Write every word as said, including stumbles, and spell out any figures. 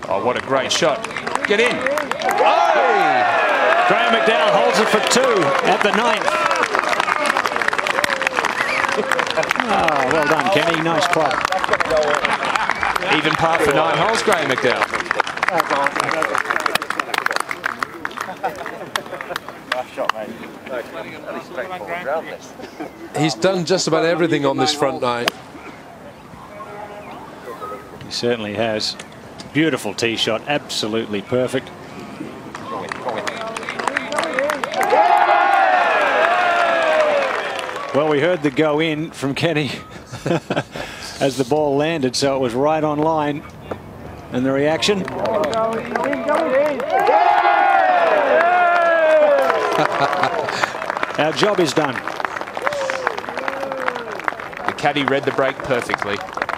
Oh, what a great shot. Get in. Oh! Graeme McDowell holds it for two at the ninth. Oh, well done, Kenny. Nice play. Even par for nine holes, Graeme McDowell. He's done just about everything on this front nine. He certainly has. Beautiful tee shot, absolutely perfect. Well, we heard the go in from Kenny as the ball landed, so it was right on line. And the reaction? Our job is done. The caddy read the break perfectly.